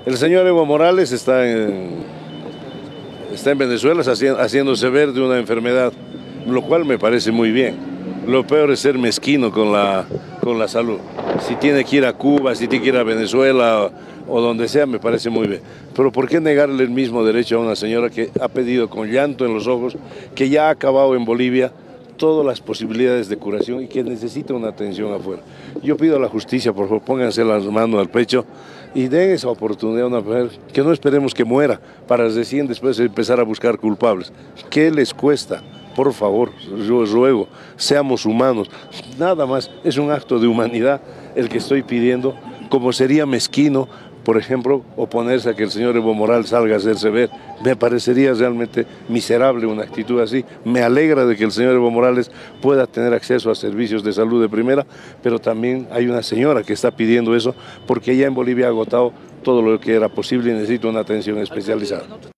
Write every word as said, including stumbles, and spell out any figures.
El señor Evo Morales está en, está en Venezuela haciéndose ver de una enfermedad, lo cual me parece muy bien. Lo peor es ser mezquino con la, con la salud. Si tiene que ir a Cuba, si tiene que ir a Venezuela o, o donde sea, me parece muy bien. Pero ¿por qué negarle el mismo derecho a una señora que ha pedido con llanto en los ojos, que ya ha acabado en Bolivia todas las posibilidades de curación y que necesita una atención afuera? Yo pido a la justicia, por favor, pónganse las manos al pecho y den esa oportunidad a una mujer, que no esperemos que muera para recién después empezar a buscar culpables. ¿Qué les cuesta? Por favor, yo ruego, seamos humanos. Nada más, es un acto de humanidad el que estoy pidiendo, como sería mezquino, por ejemplo, oponerse a que el señor Evo Morales salga a hacerse ver. Me parecería realmente miserable una actitud así. Me alegra de que el señor Evo Morales pueda tener acceso a servicios de salud de primera, pero también hay una señora que está pidiendo eso porque ella en Bolivia ha agotado todo lo que era posible y necesita una atención especializada.